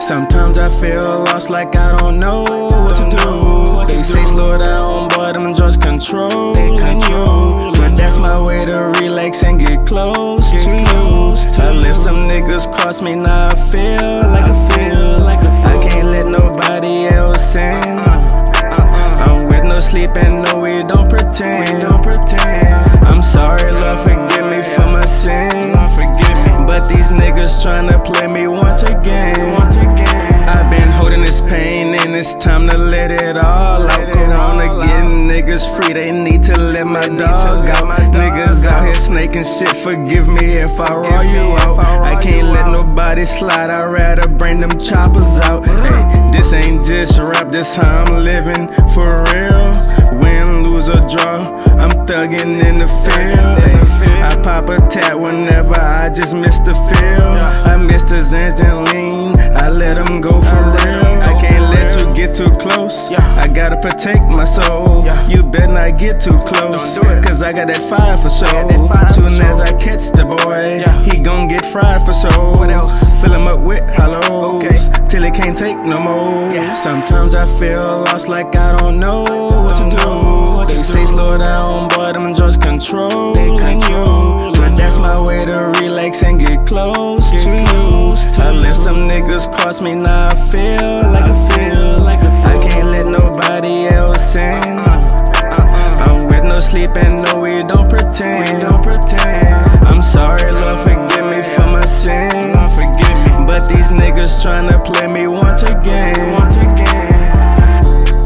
Sometimes I feel lost, like I don't know what to do. They say slow down, but them drugs controlling you. But that's my way to relax and get close to you. I let some niggas cross me, now I feel like a fool. I can't let nobody else in. I'm with no sleep and no, we don't pretend. I'm sorry, Lord, forgive me for my sin. But these niggas tryna play me once again. I've been holding this pain and it's time to let it all out. Corona getting niggas free, they need to let my dog out. Niggas out here snaking shit, forgive me if I raw you out. I can't let nobody slide, I'd rather bring them choppers out. Hey, this ain't just rap, this how I'm living for real. Win, lose or draw, I'm thuggin' in the field. I pop a tat whenever I just miss the feel. I miss the Zans and lean, I let them go for real. I can't let you get too close, I gotta protect my soul. You better not get too close, cause I got that fire for sure. Soon as I catch the boy, he gon' get fried for sure. Fill him up with hollows, till he can't take no more. Sometimes I feel lost, like I don't know what to do. They say slow down, but them drugs controlling you. But that's my way to relax and get close to you. I let some niggas cross me, now I feel like a fool. I can't let nobody else in. I'm with no sleep and no, we don't pretend. I'm sorry, Lord, forgive me for my sin. But these niggas tryna play me once again.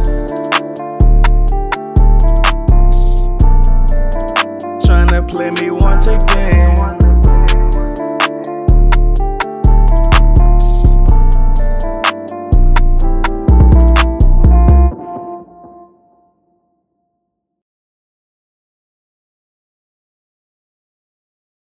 Tryna play me